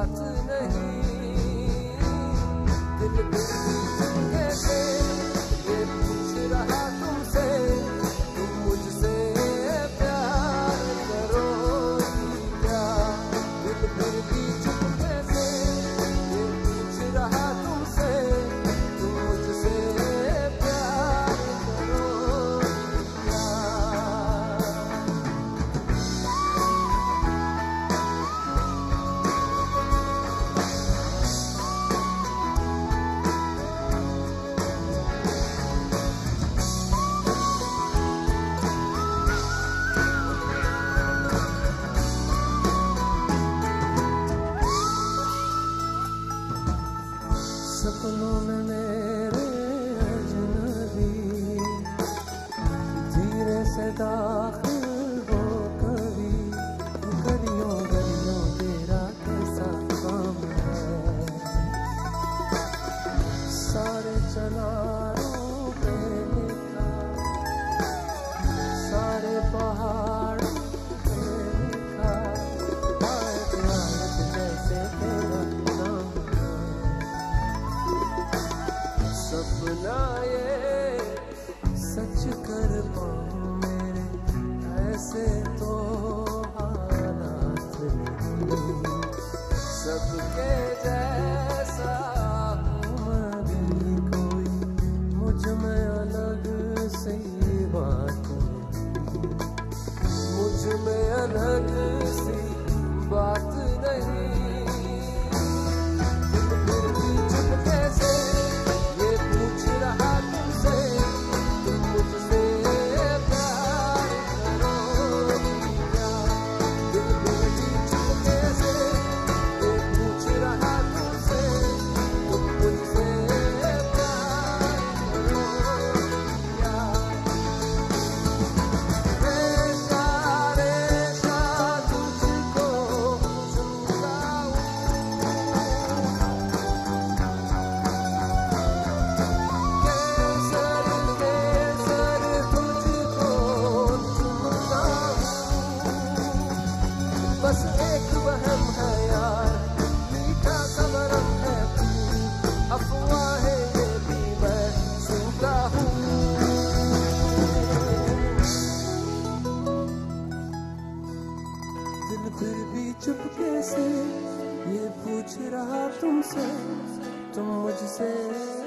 बात नहीं, दिल फिर भी तुम कैसे ये पूछ रहा तुमसे, तुम मुझसे प्यार करोगी क्या? दिल फिर भी चुप कैसे ये पूछ रहा तुमसे, तुम मुझसे प्यार करोगी क्या? सपनों में मेरे अजनबी धीरे से दाखिल हो कभी, गलियों गलियों तेरा कैसा काम है? सारे चनारों पे लिखा, सारे पहाड़ों पे लिखा, आयत आयत जैसे तेरा नाम है। सपना ये सच कर पाऊं मेरे, ऐसे तो हालात नहीं, सबके जैसा हूँ मैं भी कोई, मुझ में अलग सी बात नहीं, मुझ में अलग सी बात नहीं, दिल फिर भी चुप कैसे ये पूछ रहा तुमसे, तुम मुझसे प्यार करोगी क्या? दिल फिर भी चुप कैसे ये पूछ रहा तुमसे, तुम मुझसे प्यार करोगी क्या? रेशा रेशा तुझको चुनता हूँ, केसर केसर तुझको चुनता हूँ, बस एक वहम है यार, मीठा सा वरम है तू, अफवाहें ये भी मैं सुनता हूँ। दिल फिर भी चुप कैसे ये पूछ रहा तुमसे, तुम मुझसे